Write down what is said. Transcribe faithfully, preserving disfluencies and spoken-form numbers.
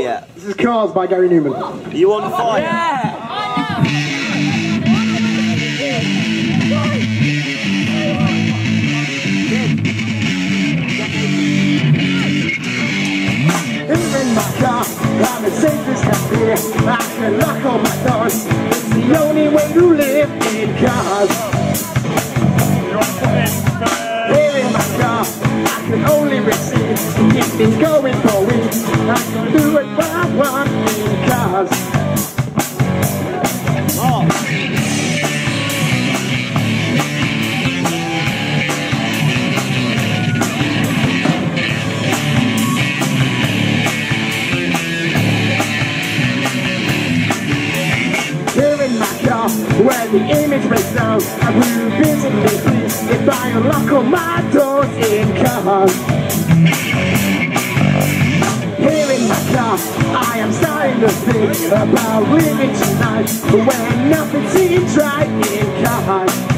yet? This is Cars by Gary Newman. Are you on fire? Yeah! Here in my car, I'm as safe as can be. I can lock all my doors. It's the only way to live in cars. Here in my car, I can only receive. Keep things going for weeks. I can do it what I want in cars. Oh. Where the image breaks down, I will visit me please if I unlock all my doors in cars. Here in my car, I am starting to think about living tonight when nothing seems right in cars.